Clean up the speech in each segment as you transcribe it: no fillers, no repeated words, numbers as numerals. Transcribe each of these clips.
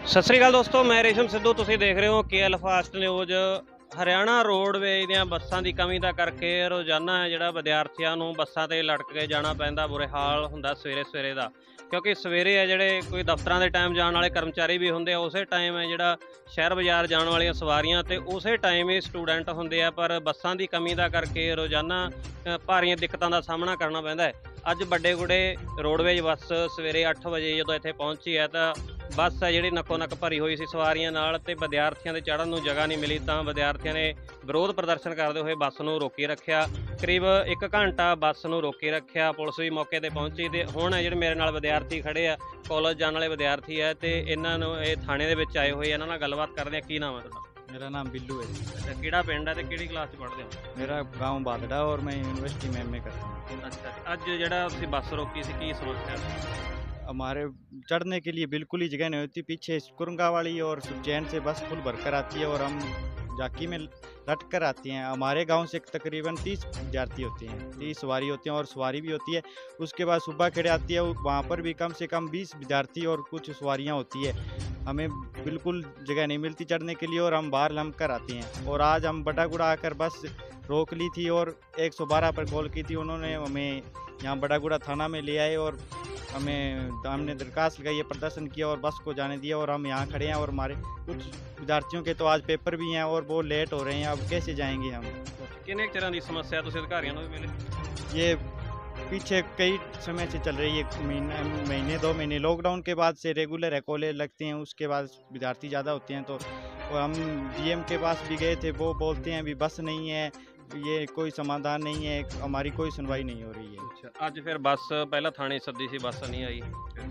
ਸਤਿ ਸ਼੍ਰੀ ਅਕਾਲ ਦੋਸਤੋ, ਮੈਂ ਰੇਸ਼ਮ ਸਿੱਧੂ। ਤੁਸੀਂ ਦੇਖ ਰਹੇ ਹੋ KL fast news. Haryana roadways ਦੀਆਂ ਬੱਸਾਂ ਦੀ ਕਮੀ ਦਾ ਕਰਕੇ ਰੋਜ਼ਾਨਾ ਜਿਹੜਾ ਵਿਦਿਆਰਥੀਆਂ ਨੂੰ ਬੱਸਾਂ ਤੇ ਲਟਕ ਕੇ ਜਾਣਾ ਪੈਂਦਾ, ਬੁਰੇ ਹਾਲ ਹੁੰਦਾ ਸਵੇਰੇ ਦਾ। ਕਿਉਂਕਿ ਸਵੇਰੇ ਹੈ ਜਿਹੜੇ ਕੋਈ ਦਫ਼ਤਰਾਂ ਦੇ ਟਾਈਮ ਜਾਣ ਵਾਲੇ ਕਰਮਚਾਰੀ ਵੀ ਹੁੰਦੇ ਆ, ਉਸੇ ਟਾਈਮ ਹੈ ਜਿਹੜਾ ਸ਼ਹਿਰ ਬਾਜ਼ਾਰ ਜਾਣ ਵਾਲੀਆਂ ਸਵਾਰੀਆਂ, ਤੇ ਉਸੇ ਟਾਈਮ ਹੀ ਸਟੂਡੈਂਟ ਹੁੰਦੇ ਆ। ਪਰ ਬੱਸਾਂ ਦੀ ਕਮੀ ਦਾ ਕਰਕੇ ਰੋਜ਼ਾਨਾ ਭਾਰੀਆਂ ਦਿੱਕਤਾਂ ਦਾ ਸਾਹਮਣਾ ਕਰਨਾ ਪੈਂਦਾ ਹੈ। ਅੱਜ ਵੱਡੇ ਗੁੜੇ ਰੋਡਵੇਜ਼ ਬੱਸ ਸਵੇਰੇ 8 ਵਜੇ ਜਦੋਂ ਇੱਥੇ ਪਹੁੰਚੀ ਹੈ ਤਾਂ ਬੱਸ ਹੈ ਜਿਹੜੀ ਨੱਕੋ ਨੱਕ ਭਰੀ ਹੋਈ ਸੀ ਸਵਾਰੀਆਂ ਨਾਲ, ਤੇ ਵਿਦਿਆਰਥੀਆਂ ਦੇ ਚੜ੍ਹਨ ਨੂੰ ਜਗ੍ਹਾ ਨਹੀਂ ਮਿਲੀ। ਤਾਂ ਵਿਦਿਆਰਥੀਆਂ ਨੇ ਵਿਰੋਧ ਪ੍ਰਦਰਸ਼ਨ ਕਰਦੇ ਹੋਏ ਬੱਸ ਨੂੰ ਰੋਕੀ ਰੱਖਿਆ। ਕਰੀਬ 1 ਘੰਟਾ ਬੱਸ ਨੂੰ ਰੋਕੀ ਰੱਖਿਆ। ਪੁਲਿਸ ਵੀ ਮੌਕੇ ਤੇ ਪਹੁੰਚੀ, ਤੇ ਹੁਣ ਜਿਹੜੇ ਮੇਰੇ ਨਾਲ ਵਿਦਿਆਰਥੀ ਖੜੇ ਆ, ਕਾਲਜ ਜਾਣ ਵਾਲੇ ਵਿਦਿਆਰਥੀ ਹੈ, ਤੇ ਇਹਨਾਂ ਨੂੰ ਇਹ ਥਾਣੇ ਦੇ ਵਿੱਚ ਆਏ ਹੋਏ, ਇਹਨਾਂ ਨਾਲ ਗੱਲਬਾਤ ਕਰਦੇ ਆ। ਕੀ ਨਾਮ ਹੈ ਤੁਹਾਡਾ? मेरा नाम बिल्लू है जी। ਅੱਛਾ, ਕਿਹੜਾ ਪਿੰਡ ਹੈ ਤੇ ਕਿਹੜੀ ਕਲਾਸ 'ਚ ਪੜ੍ਹਦੇ ਹੋ? मेरा गांव बादड़ा और मैं यूनिवर्सिटी में करता हूँ। ਅੱਛਾ, ਅੱਜ ਜਿਹੜਾ ਤੁਸੀਂ ਬੱਸ ਰੋਕੀ ਸੀ, ਕੀ ਸਮੱਸਿਆ ਸੀ? हमारे चढ़ने के लिए बिल्कुल ही जगह नहीं होती। पीछे कुरंगा वाली और सुचैन से बस फुल भर कर आती है और हम जाकी में लट कर आती हैं। हमारे गांव से तकरीबन 30 विद्यार्थी होते हैं, 30 सवारी होती हैं और सवारी भी होती है। उसके बाद सुबह खेड़े आती है, वहाँ पर भी कम से कम 20 विद्यार्थी और कुछ सवारियाँ होती है। हमें बिल्कुल जगह नहीं मिलती चढ़ने के लिए और हम बाहर लम कर आते हैं। और आज हम बटागुड़ा आकर बस रोक ली थी और 112 पर कॉल की थी। उन्होंने हमें यहाँ बटागुड़ा थाना में ले आए और हमने दरखास्त लगाई है, प्रदर्शन किया और बस को जाने दिया। और हम यहाँ खड़े हैं और हमारे कुछ विद्यार्थियों के तो आज पेपर भी हैं और वो लेट हो रहे हैं। अब कैसे जाएंगे हम? ਕਿੰਨੇ ਚਿਰਾਂ ਦੀ ਸਮੱਸਿਆ ਤੁਸੀਂ ਅਧਿਕਾਰੀਆਂ ਨੂੰ ਵੀ ਮਿਲੇ? ये पीछे कई समय से चल रही है, महीने 2 महीने। लॉकडाउन के बाद से रेगुलर है, कॉलेज लगते हैं, उसके बाद विद्यार्थी ज़्यादा होते हैं। तो और हम GM के पास भी गए थे, वो बोलते हैं अभी बस नहीं है, ये कोई समाधान नहीं है, हमारी कोई सुनवाई नहीं हो रही है। ਅੱਛਾ, ਅੱਜ ਫਿਰ ਬੱਸ ਪਹਿਲਾਂ ਥਾਣੇ ਸੱਦੀ ਸੀ, ਬੱਸ ਨਹੀਂ ਆਈ।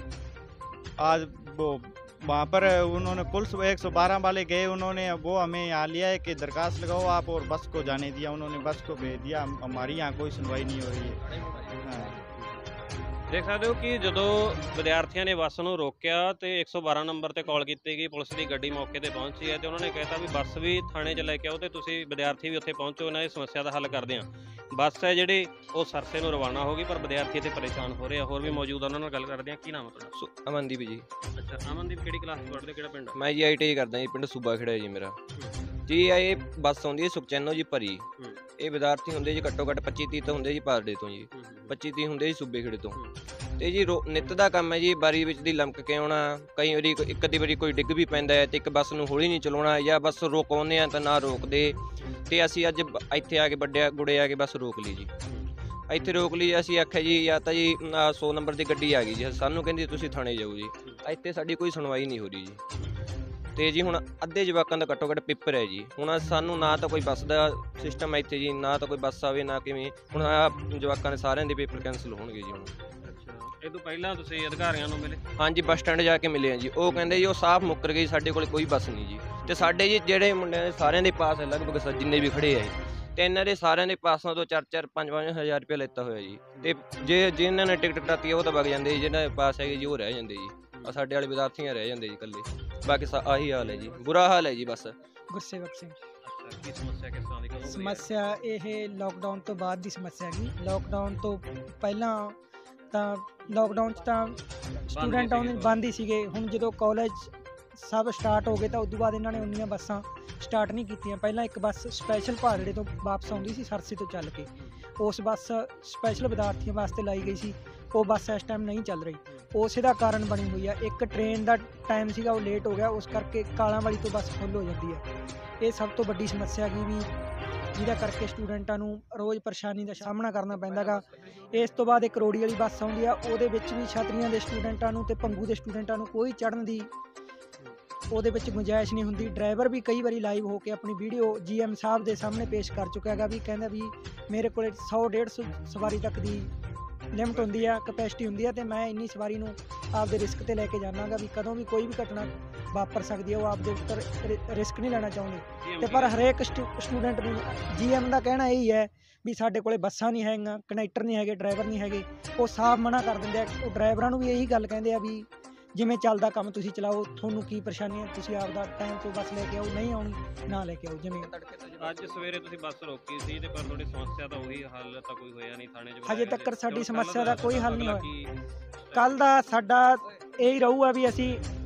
आज वो वहाँ पर उन्होंने पुलिस 112 वाले गए, उन्होंने वो हमें यहाँ लिया है कि दरखास्त लगाओ आप, और बस को जाने दिया। उन्होंने बस को भेज दिया। हमारी यहाँ कोई सुनवाई नहीं हो रही है। हाँ। ਦੇਖ ਸਕਦੇ ਹੋ ਕਿ ਜਦੋਂ ਵਿਦਿਆਰਥੀਆਂ ਨੇ ਬੱਸ ਨੂੰ ਰੋਕਿਆ ਤੇ 112 ਨੰਬਰ ਤੇ ਕਾਲ ਕੀਤੀ ਗਈ, ਪੁਲਿਸ ਦੀ ਗੱਡੀ ਮੌਕੇ ਤੇ ਪਹੁੰਚੀ ਹੈ, ਤੇ ਉਹਨਾਂ ਨੇ ਕਹਿਤਾ ਵੀ ਬੱਸ ਵੀ ਥਾਣੇ 'ਚ ਲੈ ਕੇ ਆਓ ਤੇ ਤੁਸੀਂ ਵਿਦਿਆਰਥੀ ਵੀ ਉੱਥੇ ਪਹੁੰਚੋ, ਇਹਨਾਂ ਦੀ ਸਮੱਸਿਆ ਦਾ ਹੱਲ ਕਰਦੇ ਹਾਂ। ਬੱਸ ਹੈ ਜਿਹੜੀ ਉਹ ਸਰਸੇ ਨੂੰ ਰਵਾਨਾ ਹੋ ਗਈ, ਪਰ ਵਿਦਿਆਰਥੀ ਇੱਥੇ ਪਰੇਸ਼ਾਨ ਹੋ ਰਹੇ ਆ। ਹੋਰ ਵੀ ਮੌਜੂਦ ਆ, ਉਹਨਾਂ ਨਾਲ ਗੱਲ ਕਰਦੇ ਹਾਂ। ਕੀ ਨਾਮ ਹੈ ਤੁਹਾਡਾ? ਅਮਨਦੀਪ ਜੀ। ਅੱਛਾ, ਅਮਨਦੀਪ ਕਿਹੜੀ ਕਲਾਸ 'ਚ ਪੜ੍ਹਦੇ, ਕਿਹੜਾ ਪਿੰਡ? ਮੈਂ ਜੀ ITI ਕਰਦਾ ਜੀ, ਪਿੰਡ ਸੂਬਾ ਖੇੜਾ ਜੀ ਮੇਰਾ ਜੀ। ਇਹ ਬੱਸ ਆਉਂਦੀ ਹੈ ਸੁਖਚੈਨੋ ਜੀ ਭਰੀ। ਇਹ ਵਿਦਿਆਰਥੀ ਹੁੰਦੇ ਜੀ ਘੱਟੋ ਘੱਟ 25-30 ਤਾਂ ਹੁੰਦੇ ਜੀ ਪਾਰਡੇ ਤੋਂ ਜੀ, 25-30 ਹੁੰਦੇ ਜੀ ਸੂਬੇ ਖੇੜੇ ਤੋਂ। ਤੇ ਜੀ ਨਿੱਤ ਦਾ ਕੰਮ ਹੈ ਜੀ, ਬਾਰੀ ਵਿੱਚ ਦੀ ਲੰਮਕ ਕੇ ਆਉਣਾ। ਕਈ ਵਾਰੀ ਇੱਕ ਅੱਧੀ ਵਾਰੀ ਕੋਈ ਡਿੱਗ ਵੀ ਪੈਂਦਾ ਹੈ ਤੇ ਇੱਕ ਬੱਸ ਨੂੰ ਹੌਲੀ ਨਹੀਂ ਚਲਾਉਣਾ, ਜਾਂ ਬੱਸ ਰੋਕਾਉਂਦੇ ਆ ਤਾਂ ਨਾ ਰੋਕਦੇ। ਤੇ ਅਸੀਂ ਅੱਜ ਇੱਥੇ ਆ ਕੇ ਵੱਡੇ ਗੁੜੇ ਆ ਕੇ ਬੱਸ ਰੋਕ ਲਈ ਜੀ। ਇੱਥੇ ਰੋਕ ਲਈ, ਅਸੀਂ ਆਖਿਆ ਜੀ ਜਾਂ ਤਾਂ ਜੀ 100 ਨੰਬਰ ਦੀ ਗੱਡੀ ਆ ਗਈ ਜੀ, ਸਾਨੂੰ ਕਹਿੰਦੀ ਤੁਸੀਂ ਥਾਣੇ ਜਾਓ ਜੀ। ਇੱਥੇ ਸਾਡੀ ਕੋਈ ਸੁਣਵਾਈ ਨਹੀਂ ਹੋ ਰਹੀ ਜੀ। ਤੇ ਜੀ ਹੁਣ ਅੱਧੇ ਜਵਾਕਾਂ ਦਾ ਘੱਟੋ ਘੱਟ ਪੇਪਰ ਹੈ ਜੀ। ਹੁਣ ਸਾਨੂੰ ਨਾ ਤਾਂ ਕੋਈ ਬੱਸ ਦਾ ਸਿਸਟਮ ਹੈ ਇੱਥੇ ਜੀ, ਨਾ ਤਾਂ ਕੋਈ ਬੱਸ ਆਵੇ, ਨਾ ਕਿਵੇਂ। ਹੁਣ ਜਵਾਕਾਂ ਦੇ ਸਾਰਿਆਂ ਦੇ ਪੇਪਰ ਕੈਂਸਲ ਹੋਣਗੇ ਜੀ ਹੁਣ। ਇਹ ਤੋਂ ਪਹਿਲਾਂ ਤੁਸੀਂ ਅਧਿਕਾਰੀਆਂ ਨੂੰ ਮਿਲੇ? ਹਾਂਜੀ, ਬੱਸ ਸਟੈਂਡ ਜਾ ਕੇ ਮਿਲੇ ਆ ਜੀ। ਉਹ ਕਹਿੰਦੇ ਜੀ ਉਹ ਸਾਫ਼ ਮੁੱਕਰ ਗਈ, ਸਾਡੇ ਕੋਲ ਕੋਈ ਬੱਸ ਨਹੀਂ ਜੀ। ਤੇ ਸਾਡੇ ਜੀ ਜਿਹੜੇ ਮੁੰਡਿਆਂ ਦੇ ਸਾਰਿਆਂ ਦੇ ਪਾਸ ਹੈ, ਲਗਭਗ ਜਿੰਨੇ ਵੀ ਖੜੇ ਆ, ਤੇ ਇਹਨਾਂ ਦੇ ਸਾਰਿਆਂ ਦੇ ਪਾਸਾਂ ਤੋਂ 4-4, 5-5 ਹਜ਼ਾਰ ਰੁਪਇਆ ਲੈਤਾ ਹੋਇਆ ਜੀ। ਤੇ ਜਿਹਨਾਂ ਨੇ ਟਿਕਟ ਕਟਾਤੀ ਉਹ ਤਾਂ ਵਗ ਜਾਂਦੇ ਜੀ, ਜਿਹਨਾਂ ਦੇ ਪਾਸ ਹੈਗੇ ਜੀ ਉਹ ਰਹਿ ਜਾਂਦੇ ਜੀ। ਸਾਡੇ ਵਾਲੇ ਵਿਦਿਆਰਥੀਆਂ ਰਹਿ ਜਾਂਦੇ ਜੀ ਇਕੱਲੇ। ਬਾਕੀ ਆਹੀ ਹਾਲ ਹੈ ਜੀ, ਬੁਰਾ ਹਾਲ ਹੈ ਜੀ ਬਸ। ਗੁਰਸੇਵਕ ਸਿੰਘ। ਅੱਛਾ, ਕੀ ਸਮੱਸਿਆ ਕਿਸ ਤਰ੍ਹਾਂ ਦੀ? ਕਦੋਂ ਹੋਈ? ਸਮੱਸਿਆ ਇਹ ਲਾਕਡਾਊਨ ਤੋਂ ਬਾਅਦ ਦੀ ਸਮੱਸਿਆ ਹੈਗੀ। ਲਾਕਡਾਊਨ ਤੋਂ ਪਹਿਲਾਂ ਤਾਂ ਲਾਕਡਾਊਨ 'ਚ ਤਾਂ ਸਟੂਡੈਂਟ ਆਉਣੇ ਬੰਦ ਹੀ ਸੀਗੇ। ਹੁਣ ਜਦੋਂ ਕਾਲਜ ਸਭ ਸਟਾਰਟ ਹੋ ਗਏ ਤਾਂ ਉਸ ਤੋਂ ਬਾਅਦ ਇਹਨਾਂ ਨੇ ਉਨੀਆਂ ਬੱਸਾਂ ਸਟਾਰਟ ਨਹੀਂ ਕੀਤੀਆਂ। ਪਹਿਲਾਂ ਇੱਕ ਬੱਸ ਸਪੈਸ਼ਲ ਭਾਦੜੇ ਤੋਂ ਵਾਪਸ ਆਉਂਦੀ ਸੀ ਸਰਸੇ ਤੋਂ ਚੱਲ ਕੇ, ਉਸ ਬੱਸ ਸਪੈਸ਼ਲ ਵਿਦਿਆਰਥੀਆਂ ਵਾਸਤੇ ਲਾਈ ਗਈ ਸੀ। ਉਹ ਬੱਸ ਇਸ ਟਾਈਮ ਨਹੀਂ ਚੱਲ ਰਹੀ, ਉਸੇ ਦਾ ਕਾਰਨ ਬਣੀ ਹੋਈ ਆ। ਇੱਕ ਟ੍ਰੇਨ ਦਾ ਟਾਈਮ ਸੀਗਾ, ਉਹ ਲੇਟ ਹੋ ਗਿਆ, ਉਸ ਕਰਕੇ ਕਾਲਾਂ ਵਾਲੀ ਤੋਂ ਬੱਸ ਫੁੱਲ ਹੋ ਜਾਂਦੀ ਹੈ। ਇਹ ਸਭ ਤੋਂ ਵੱਡੀ ਸਮੱਸਿਆ ਹੈਗੀ ਵੀ, ਜਿਹਦਾ ਕਰਕੇ ਸਟੂਡੈਂਟਾਂ ਨੂੰ ਰੋਜ਼ ਪਰੇਸ਼ਾਨੀ ਦਾ ਸਾਹਮਣਾ ਕਰਨਾ ਪੈਂਦਾ ਗਾ। ਇਸ ਤੋਂ ਬਾਅਦ ਇੱਕ ਰੋੜੀ ਵਾਲੀ ਬੱਸ ਆਉਂਦੀ ਆ, ਉਹਦੇ ਵਿੱਚ ਵੀ ਛਤਰੀਆਂ ਦੇ ਸਟੂਡੈਂਟਾਂ ਨੂੰ ਤੇ ਭੰਗੂ ਦੇ ਸਟੂਡੈਂਟਾਂ ਨੂੰ ਕੋਈ ਚੜ੍ਹਨ ਦੀ ਉਹਦੇ ਵਿੱਚ ਗੁੰਜਾਇਸ਼ ਨਹੀਂ ਹੁੰਦੀ। ਡਰਾਈਵਰ ਵੀ ਕਈ ਵਾਰੀ ਲਾਈਵ ਹੋ ਕੇ ਆਪਣੀ ਵੀਡੀਓ GM ਸਾਹਿਬ ਦੇ ਸਾਹਮਣੇ ਪੇਸ਼ ਕਰ ਚੁੱਕਿਆ ਹੈਗਾ ਵੀ ਕਹਿੰਦਾ ਵੀ ਮੇਰੇ ਕੋਲ 100-150 ਸਵਾਰੀ ਤੱਕ ਦੀ ਲਿਮਟ ਹੁੰਦੀ ਆ, ਕਪੈਸਿਟੀ ਹੁੰਦੀ ਆ, ਤੇ ਮੈਂ ਇੰਨੀ ਸਵਾਰੀ ਨੂੰ ਆਪਦੇ ਰਿਸਕ ਤੇ ਲੈ ਕੇ ਜਾਣਾਗਾ ਵੀ ਕਦੋਂ ਵੀ ਕੋਈ ਵੀ ਘਟਨਾ ਵਾਪਰ ਸਕਦੀ ਹੈ। ਉਹ ਆਪਦੇ ਉੱਪਰ ਰਿਸਕ ਨਹੀਂ ਲੈਣਾ ਚਾਹੁੰਦੇ। ਤੇ ਪਰ ਹਰੇਕ ਸਟੂਡੈਂਟ ਨੂੰ GM ਦਾ ਕਹਿਣਾ ਇਹੀ ਹੈ ਵੀ ਸਾਡੇ ਕੋਲੇ ਬੱਸਾਂ ਨਹੀਂ ਹੈਗੀਆਂ, ਕਨੈਕਟਰ ਨਹੀਂ ਹੈਗੇ, ਡਰਾਈਵਰ ਨਹੀਂ ਹੈਗੇ। ਉਹ ਸਾਫ਼ ਮਨਾ ਕਰ ਦਿੰਦੇ ਆ। ਉਹ ਡਰਾਈਵਰਾਂ ਨੂੰ ਵੀ ਇਹੀ ਗੱਲ ਕਹਿੰਦੇ ਆ ਵੀ ਜਿਵੇਂ ਚੱਲਦਾ ਕੰਮ ਤੁਸੀਂ ਚਲਾਓ, ਤੁਹਾਨੂੰ ਕੀ ਪਰੇਸ਼ਾਨੀ ਹੈ, ਤੁਸੀਂ ਆਪਦਾ ਟਾਈਮ ਤੋਂ ਬੱਸ ਲੈ ਕੇ ਆਓ, ਨਹੀਂ ਆਉਣੀ ਨਾ ਲੈ ਕੇ ਆਓ। ਜਿਵੇਂ ਅੱਜ ਸਵੇਰੇ ਤੁਸੀਂ ਬੱਸ ਰੋਕੀ ਸੀ, ਤੇ ਪਰ ਤੁਹਾਡੀ ਸਮੱਸਿਆ ਤਾਂ ਉਹੀ ਹੱਲ ਤਾਂ ਕੋਈ ਹੋਇਆ ਨਹੀਂ ਥਾਣੇ 'ਚ? ਹਜੇ ਤੱਕ ਸਾਡੀ ਸਮੱਸਿਆ ਦਾ ਕੋਈ ਹੱਲ ਨਹੀਂ ਹੋਇਆ। ਕੱਲ੍ਹ ਦਾ ਸਾਡਾ ਇਹੀ ਰਹੂਗਾ ਵੀ ਅਸੀਂ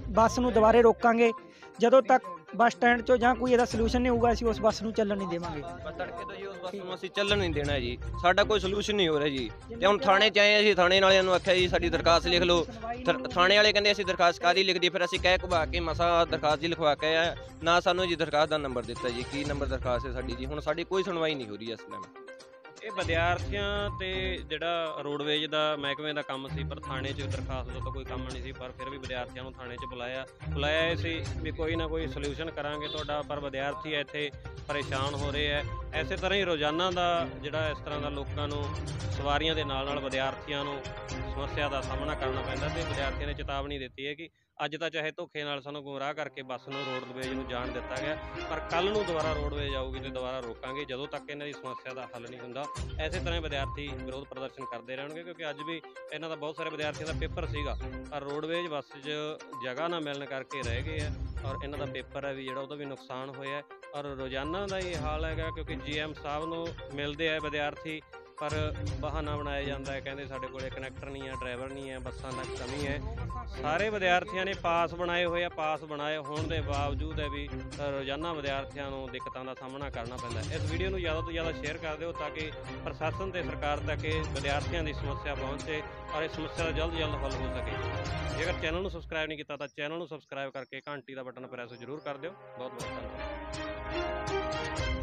ਬੱਸ ਨੂੰ ਦੁਬਾਰੇ ਰੋਕਾਂਗੇ। ਜਦੋਂ ਤੱਕ ਬੱਸ ਸਟੈਂਡ 'ਚੋਂ ਜਾਂ ਕੋਈ ਇਹਦਾ ਸੋਲੂਸ਼ਨ ਨਹੀਂ ਹੋਊਗਾ ਅਸੀਂ ਉਸ ਬੱਸ ਨੂੰ ਚੱਲਣ ਨਹੀਂ ਦੇਵਾਂਗੇ। ਬਸ ਤੜਕੇ ਤੋਂ ਜੀ ਉਸ ਬੱਸ ਨੂੰ ਅਸੀਂ ਚੱਲਣ ਨਹੀਂ ਦੇਣਾ ਜੀ, ਸਾਡਾ ਕੋਈ ਸੋਲੂਸ਼ਨ ਨਹੀਂ ਹੋ ਰਿਹਾ ਜੀ। ਤੇ ਹੁਣ ਥਾਣੇ 'ਚ ਆਏ ਅਸੀਂ, ਥਾਣੇ ਵਾਲਿਆਂ ਨੂੰ ਆਖਿਆ ਜੀ ਸਾਡੀ ਦਰਖਾਸਤ ਲਿਖ ਲਓ। ਥਾਣੇ ਵਾਲੇ ਕਹਿੰਦੇ ਅਸੀਂ ਦਰਖਾਸਤ ਕਾਹਦੀ ਲਿਖਦੀ, ਫਿਰ ਅਸੀਂ ਕਹਿ ਘਬਾ ਕੇ ਮਸਾ ਦਰਖਾਸਤ ਜੀ ਲਿਖਵਾ ਕੇ ਆਇਆ। ਨਾ ਸਾਨੂੰ ਜੀ ਦਰਖਾਸਤ ਦਾ ਨੰਬਰ ਦਿੱਤਾ ਜੀ, ਕੀ ਨੰਬਰ ਦਰਖਾਸਤ ਹੈ ਸਾਡੀ ਜੀ। ਹੁਣ ਸਾਡੀ ਕੋਈ ਸੁਣਵਾਈ ਨਹੀਂ ਹੋ ਰਹੀ ਇਸ ਟਾਈਮ। ਇਹ ਵਿਦਿਆਰਥੀਆਂ ਤੇ ਜਿਹੜਾ ਰੋਡਵੇਜ ਦਾ ਮਹਿਕਮੇ ਦਾ ਕੰਮ ਸੀ, ਪਰ ਥਾਣੇ 'ਚ ਦਰਖਾਸਤ ਦਾ ਤਾਂ ਕੋਈ ਕੰਮ ਨਹੀਂ ਸੀ, ਪਰ ਫਿਰ ਵੀ ਵਿਦਿਆਰਥੀਆਂ ਨੂੰ ਥਾਣੇ 'ਚ ਬੁਲਾਇਆ ਇਹ ਸੀ ਵੀ ਕੋਈ ਨਾ ਕੋਈ ਸੋਲੂਸ਼ਨ ਕਰਾਂਗੇ ਤੁਹਾਡਾ। ਪਰ ਵਿਦਿਆਰਥੀ ਇੱਥੇ ਪਰੇਸ਼ਾਨ ਹੋ ਰਹੇ ਹੈ। ਇਸੇ ਤਰ੍ਹਾਂ ਹੀ ਰੋਜ਼ਾਨਾ ਦਾ ਜਿਹੜਾ ਇਸ ਤਰ੍ਹਾਂ ਦਾ ਲੋਕਾਂ ਨੂੰ, ਸਵਾਰੀਆਂ ਦੇ ਨਾਲ ਨਾਲ ਵਿਦਿਆਰਥੀਆਂ ਨੂੰ ਸਮੱਸਿਆ ਦਾ ਸਾਹਮਣਾ ਕਰਨਾ ਪੈਂਦਾ। ਤੇ ਵਿਦਿਆਰਥੀਆਂ ਨੇ ਚੇਤਾਵਨੀ ਦਿੱਤੀ ਹੈ ਕਿ ਅੱਜ ਤਾਂ ਚਾਹੇ ਧੋਖੇ ਨਾਲ ਸਾਨੂੰ ਗੁੰਮਰਾਹ ਕਰਕੇ ਬੱਸ ਨੂੰ ਰੋਡਵੇਜ ਨੂੰ ਜਾਣ ਦਿੱਤਾ ਗਿਆ, ਪਰ ਕੱਲ ਨੂੰ ਦੁਬਾਰਾ ਰੋਡਵੇਜ ਆਊਗੀ ਤੇ ਦੁਬਾਰਾ ਰੋਕਾਂਗੇ ਜਦੋਂ ਤੱਕ ਇਹਨਾਂ ਦੀ ਸਮੱਸਿਆ ਦਾ ਹੱਲ ਨਹੀਂ ਹੁੰਦਾ। ਇਸੇ ਤਰ੍ਹਾਂ ਵਿਦਿਆਰਥੀ ਵਿਰੋਧ ਪ੍ਰਦਰਸ਼ਨ ਕਰਦੇ ਰਹਿਣਗੇ, ਕਿਉਂਕਿ ਅੱਜ ਵੀ ਇਹਨਾਂ ਦਾ ਬਹੁਤ ਸਾਰੇ ਵਿਦਿਆਰਥੀਆਂ ਦਾ ਪੇਪਰ ਸੀਗਾ, ਪਰ ਰੋਡਵੇਜ ਬੱਸ 'ਚ ਜਗ੍ਹਾ ਨਾ ਮਿਲਣ ਕਰਕੇ ਰਹਿ ਗਏ ਆ, ਔਰ ਇਹਨਾਂ ਦਾ ਪੇਪਰ ਹੈ ਵੀ ਜਿਹੜਾ ਉਹਦਾ ਵੀ ਨੁਕਸਾਨ ਹੋਇਆ। ਔਰ ਰੋਜ਼ਾਨਾ ਦਾ ਇਹ ਹਾਲ ਹੈਗਾ, ਕਿਉਂਕਿ GM ਸਾਹਿਬ ਨੂੰ ਮਿਲਦੇ ਆ ਵਿਦਿਆਰਥੀ, ਪਰ ਬਹਾਨਾ ਬਣਾਇਆ ਜਾਂਦਾ ਹੈ, ਕਹਿੰਦੇ ਸਾਡੇ ਕੋਲ ਕਨੈਕਟਰ ਨਹੀਂ ਹੈ, ਡਰਾਈਵਰ ਨਹੀਂ ਹੈ, ਬੱਸਾਂ ਦਾ ਕਮੀ ਹੈ। ਸਾਰੇ ਵਿਦਿਆਰਥੀਆਂ ਨੇ ਪਾਸ ਬਣਾਏ ਹੋਏ ਆ, ਪਾਸ ਬਣਾਏ ਹੋਣ ਦੇ ਬਾਵਜੂਦ ਹੈ ਵੀ ਰੋਜ਼ਾਨਾ ਵਿਦਿਆਰਥੀਆਂ ਨੂੰ ਦਿੱਕਤਾਂ ਦਾ ਸਾਹਮਣਾ ਕਰਨਾ ਪੈਂਦਾ। ਇਸ ਵੀਡੀਓ ਨੂੰ ਜ਼ਿਆਦਾ ਤੋਂ ਜ਼ਿਆਦਾ ਸ਼ੇਅਰ ਕਰ ਦਿਓ ਤਾਂ ਕਿ ਪ੍ਰਸ਼ਾਸਨ ਤੇ ਸਰਕਾਰ ਤੱਕ ਇਹ ਵਿਦਿਆਰਥੀਆਂ ਦੀ ਸਮੱਸਿਆ ਪਹੁੰਚੇ ਔਰ ਇਸ ਸਮੱਸਿਆ ਦਾ ਜਲਦ ਹੱਲ ਹੋ ਸਕੇ। ਜੇਕਰ ਚੈਨਲ ਨੂੰ ਸਬਸਕ੍ਰਾਈਬ ਨਹੀਂ ਕੀਤਾ ਤਾਂ ਚੈਨਲ ਨੂੰ ਸਬਸਕ੍ਰਾਈਬ ਕਰਕੇ ਘੰਟੀ ਦਾ ਬਟਨ ਪ੍ਰੈਸ ਜ਼ਰੂਰ ਕਰ ਦਿਓ। ਬਹੁਤ ਬਹੁਤ ਧੰਨਵਾਦ।